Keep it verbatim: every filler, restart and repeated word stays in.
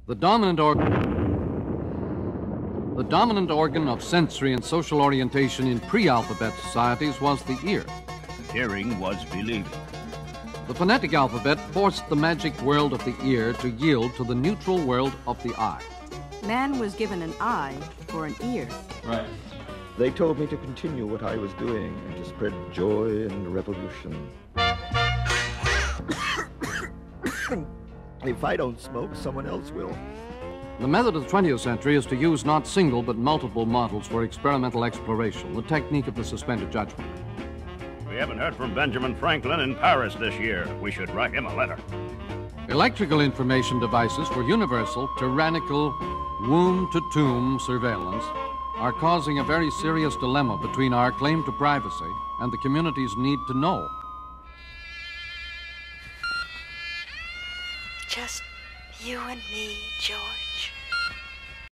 The dominant organ... The dominant organ of sensory and social orientation in pre-alphabet societies was the ear. Hearing was believing. The phonetic alphabet forced the magic world of the ear to yield to the neutral world of the eye. Man was given an eye for an ear. Right. They told me to continue what I was doing and to spread joy and revolution. If I don't smoke, someone else will. The method of the twentieth century is to use not single but multiple models for experimental exploration, the technique of the suspended judgment. We haven't heard from Benjamin Franklin in Paris this year. We should write him a letter. Electrical information devices for universal, tyrannical, womb-to-tomb surveillance are causing a very serious dilemma between our claim to privacy and the community's need to know. Just you and me, George.